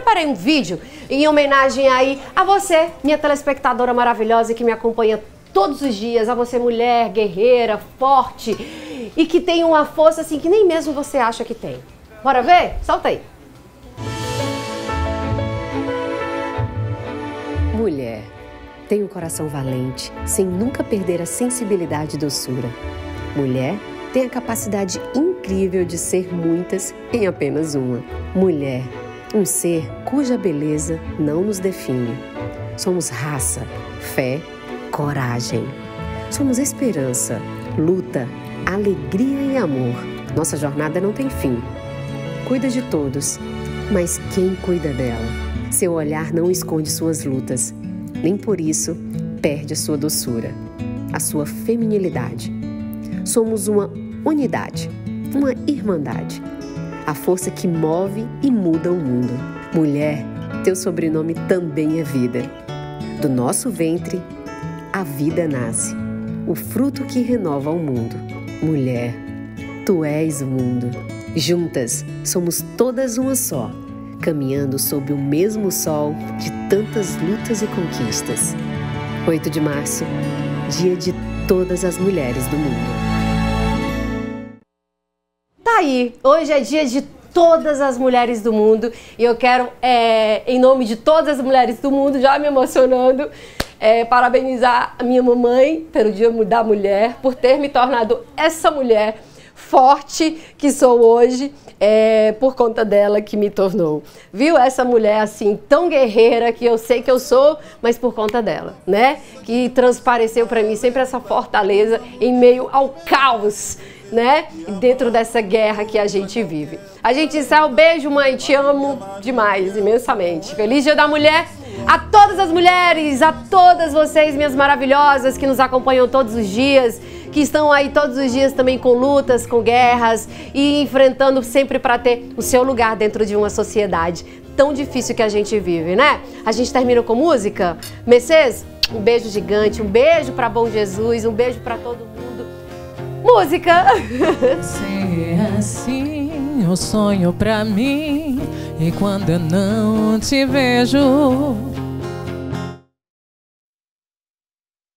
separei um vídeo em homenagem aí a você, minha telespectadora maravilhosa que me acompanha todos os dias, a você mulher guerreira, forte e que tem uma força assim que nem mesmo você acha que tem. Bora ver? Solta aí. Mulher, tem um coração valente, sem nunca perder a sensibilidade e doçura. Mulher, tem a capacidade incrível de ser muitas em apenas uma. Mulher, um ser cuja beleza não nos define. Somos raça, fé, coragem. Somos esperança, luta, alegria e amor. Nossa jornada não tem fim. Cuida de todos, mas quem cuida dela? Seu olhar não esconde suas lutas, nem por isso perde a sua doçura, a sua feminilidade. Somos uma unidade, uma irmandade, a força que move e muda o mundo. Mulher, teu sobrenome também é vida. Do nosso ventre, a vida nasce, o fruto que renova o mundo. Mulher, tu és o mundo. Juntas, somos todas uma só, caminhando sob o mesmo sol de tantas lutas e conquistas. 8 de março, dia de todas as mulheres do mundo. Tá aí, hoje é dia de todas as mulheres do mundo e eu quero, em nome de todas as mulheres do mundo, já me emocionando, parabenizar a minha mamãe pelo Dia da Mulher, por ter me tornado essa mulher forte que sou hoje, por conta dela que me tornou. Viu? Essa mulher assim, tão guerreira que eu sei que eu sou, mas por conta dela, né? Que transpareceu para mim sempre essa fortaleza em meio ao caos, né? Dentro dessa guerra que a gente vive. A gente encerra um beijo, mãe, te amo demais, imensamente. Feliz Dia da Mulher a todas as mulheres, a todas vocês, minhas maravilhosas, que nos acompanham todos os dias, que estão aí todos os dias também com lutas, com guerras e enfrentando sempre para ter o seu lugar dentro de uma sociedade tão difícil que a gente vive, né? A gente termina com música. Mercedes, um beijo gigante, um beijo para Bom Jesus, um beijo para todo mundo. Música! Se é assim o sonho pra mim, e quando eu não te vejo,